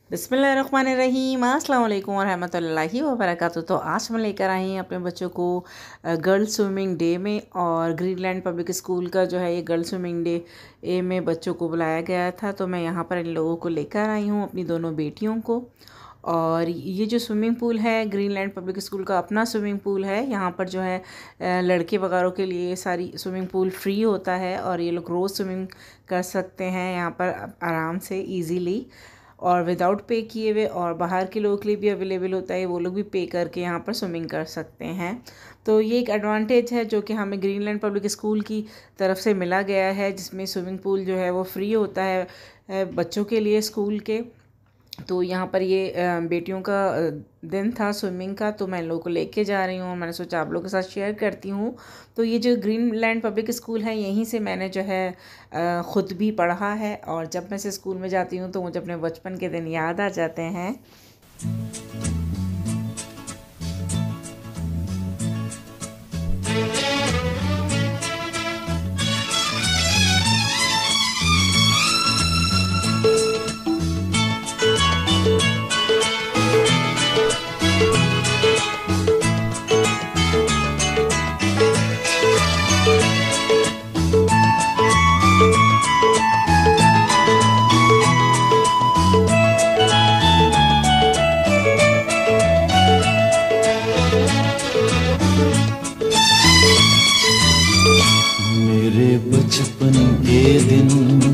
बिस्मिल्लाहिर्रहमानिर्रहीम, अस्सलाम वालेकुम वरहमतुल्लाहि वबरकातुहू। तो आज हम लेकर आए हैं अपने बच्चों को गर्ल्स स्विमिंग डे में। और ग्रीनलैंड पब्लिक स्कूल का जो है ये गर्ल्स स्विमिंग डे में बच्चों को बुलाया गया था। तो मैं यहाँ पर इन लोगों को लेकर आई हूँ, अपनी दोनों बेटियों को। और ये जो स्विमिंग पूल है ग्रीनलैंड पब्लिक स्कूल का अपना स्विमिंग पूल है। यहाँ पर जो है लड़के वगैरह के लिए सारी स्विमिंग पूल फ्री होता है और ये लोग रोज़ स्विमिंग कर सकते हैं यहाँ पर आराम से ईज़िली और विदाउट पे किए हुए। और बाहर के लोगों के लिए भी अवेलेबल होता है, वो लोग भी पे करके यहाँ पर स्विमिंग कर सकते हैं। तो ये एक एडवांटेज है जो कि हमें ग्रीनलैंड पब्लिक स्कूल की तरफ से मिला गया है, जिसमें स्विमिंग पूल जो है वो फ्री होता है बच्चों के लिए स्कूल के। तो यहाँ पर ये बेटियों का दिन था स्विमिंग का, तो मैं इन लोगों को लेके जा रही हूँ और मैंने सोचा आप लोगों के साथ शेयर करती हूँ। तो ये जो ग्रीनलैंड पब्लिक स्कूल है यहीं से मैंने जो है ख़ुद भी पढ़ा है। और जब मैं से स्कूल में जाती हूँ तो मुझे अपने बचपन के दिन याद आ जाते हैं। मेरे बचपन के दिन,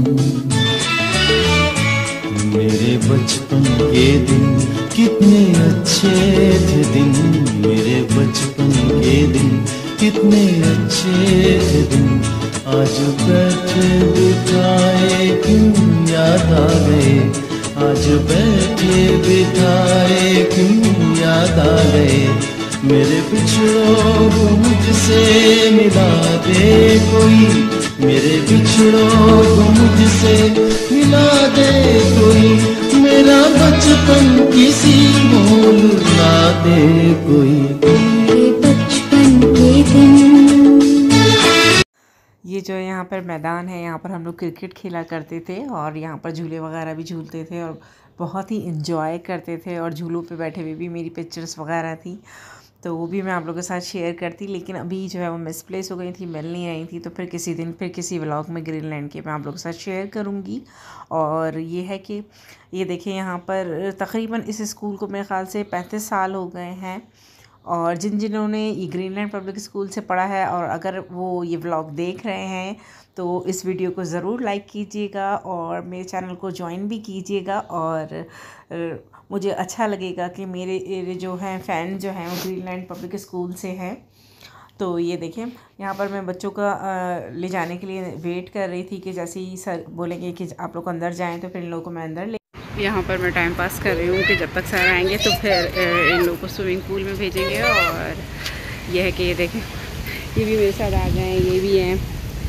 मेरे बचपन के दिन कितने अच्छे थे दिन। मेरे बचपन के दिन कितने अच्छे थे दिन। आज बैठे बिठाए क्यों याद आ गए। आज बैठे बिठाए क्यों याद आ गए। मेरे बिछड़ों को मुझसे मिला दे कोई। मेरे बिछड़ों को मुझसे मिला दे कोई। मेरा बचपन किसी मोल ना दे कोई। मेरे बचपन के दिन। ये जो यहाँ पर मैदान है, यहाँ पर हम लोग क्रिकेट खेला करते थे और यहाँ पर झूले वगैरह भी झूलते थे और बहुत ही इंजॉय करते थे। और झूलों पे बैठे हुए भी मेरी पिक्चर्स वगैरह थी, तो वो भी मैं आप लोगों के साथ शेयर करती। लेकिन अभी जो है वो मिसप्लेस हो गई थी, मिल नहीं आई थी। तो फिर किसी दिन फिर किसी व्लॉग में ग्रीनलैंड के मैं आप लोगों के साथ शेयर करूँगी। और ये है कि ये देखिए यहाँ पर तकरीबन इस स्कूल को मेरे ख़्याल से 35 साल हो गए हैं। और जिन्होंने ये ग्रीनलैंड पब्लिक स्कूल से पढ़ा है और अगर वो ये व्लॉग देख रहे हैं तो इस वीडियो को ज़रूर लाइक कीजिएगा और मेरे चैनल को ज्वाइन भी कीजिएगा। और मुझे अच्छा लगेगा कि मेरे जो हैं फ़ैन जो हैं वो ग्रीनलैंड पब्लिक स्कूल से हैं। तो ये देखें यहाँ पर मैं बच्चों का ले जाने के लिए वेट कर रही थी कि जैसे ही सर बोलेंगे कि आप लोग अंदर जाएं तो फिर इन लोगों को मैं अंदर ले। यहाँ पर मैं टाइम पास कर रही हूँ कि जब तक सर आएंगे तो फिर इन लोगों को स्विमिंग पूल में भेजेंगे। और यह है कि ये देखें ये भी मेरे साथ आ गए हैं, ये भी हैं।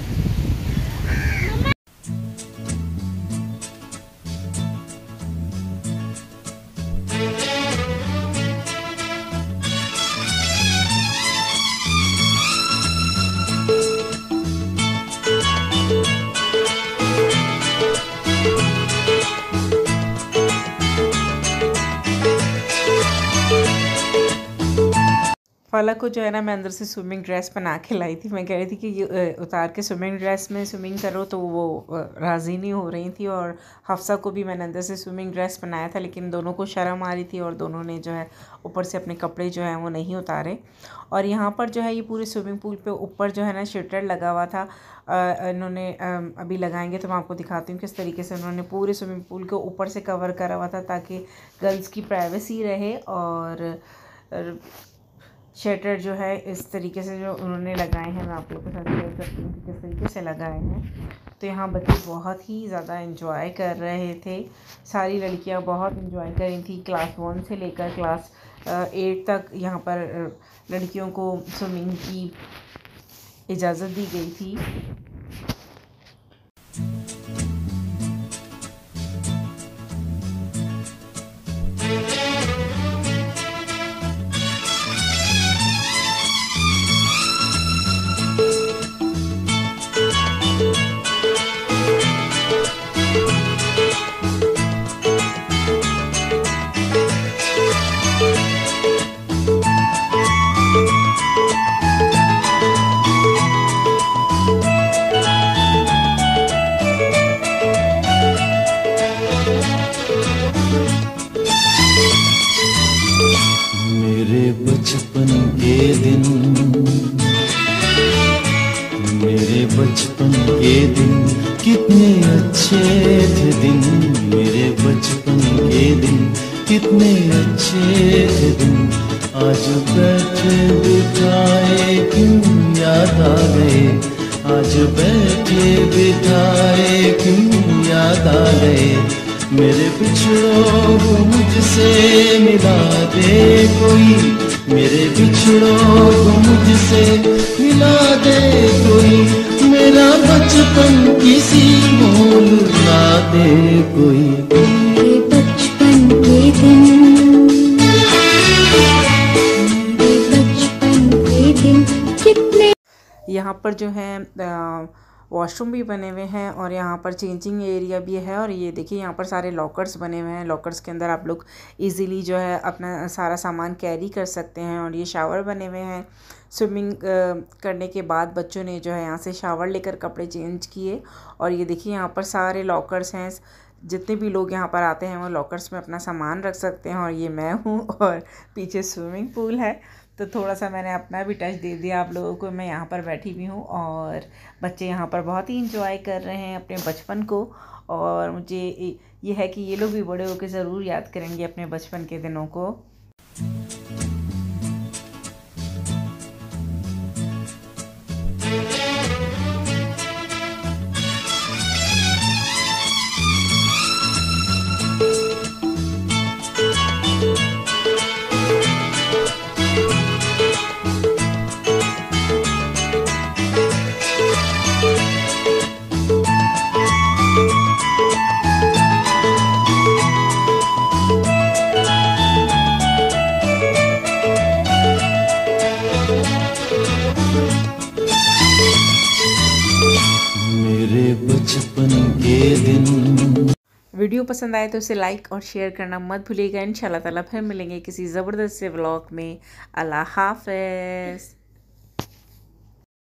फलक को जो है ना मैं अंदर से स्विमिंग ड्रेस बना के लाई थी। मैं कह रही थी कि ये उतार के स्विमिंग ड्रेस में स्विमिंग करो, तो वो राज़ी नहीं हो रही थी। और हफ्सा को भी मैंने अंदर से स्विमिंग ड्रेस बनाया था, लेकिन दोनों को शर्म आ रही थी और दोनों ने जो है ऊपर से अपने कपड़े जो हैं वो नहीं उतारे। और यहाँ पर जो है ये पूरे स्विमिंग पूल पे ऊपर जो है ना शटर लगा हुआ था। इन्होंने अभी लगाएंगे तो मैं आपको दिखाती हूँ किस तरीके से उन्होंने पूरे स्विमिंग पूल को ऊपर से कवर करा हुआ था, ताकि गर्ल्स की प्राइवेसी रहे। और शटर जो है इस तरीके से जो उन्होंने लगाए हैं, मैं आप लोगों के साथ शेयर करती हूँ कि किस तरीके से लगाए हैं। तो यहाँ बच्चे बहुत ही ज़्यादा एंजॉय कर रहे थे। सारी लड़कियाँ बहुत एंजॉय कर रही थी। क्लास 1 से लेकर क्लास 8 तक यहाँ पर लड़कियों को स्विमिंग की इजाज़त दी गई थी। कितने अच्छे थे दिन। आज बैठे बिठाए क्यों याद आ गए, आज बैठे बिठाए क्यों याद आ गए। मेरे बिछड़ों को मुझसे मिला दे कोई, मेरे बिछड़ों को मुझसे मिला दे कोई। मेरा बचपन किसी मोल ला दे कोई। मेरे बचपन के दिन, मेरे बचपन के दिन कितने। यहाँ पर जो है वॉशरूम भी बने हुए हैं और यहाँ पर चेंजिंग एरिया भी है। और ये देखिए यहाँ पर सारे लॉकर्स बने हुए हैं। लॉकर्स के अंदर आप लोग इजीली जो है अपना सारा सामान कैरी कर सकते हैं। और ये शावर बने हुए हैं। स्विमिंग करने के बाद बच्चों ने जो है यहाँ से शावर लेकर कपड़े चेंज किए। और ये देखिए यहाँ पर सारे लॉकर्स हैं। जितने भी लोग यहाँ पर आते हैं वो लॉकर्स में अपना सामान रख सकते हैं। और ये मैं हूँ और पीछे स्विमिंग पूल है, तो थोड़ा सा मैंने अपना भी टच दे दिया आप लोगों को। मैं यहाँ पर बैठी भी हूँ और बच्चे यहाँ पर बहुत ही इंजॉय कर रहे हैं अपने बचपन को। और मुझे ये है कि ये लोग भी बड़े होकर ज़रूर याद करेंगे अपने बचपन के दिनों को। मेरे बचपन के दिन। वीडियो पसंद आए तो उसे लाइक और शेयर करना मत भूलिएगा। इंशाल्लाह ताला फिर मिलेंगे किसी ज़बरदस्त से व्लॉग में। अल्लाह हाफ़िज़।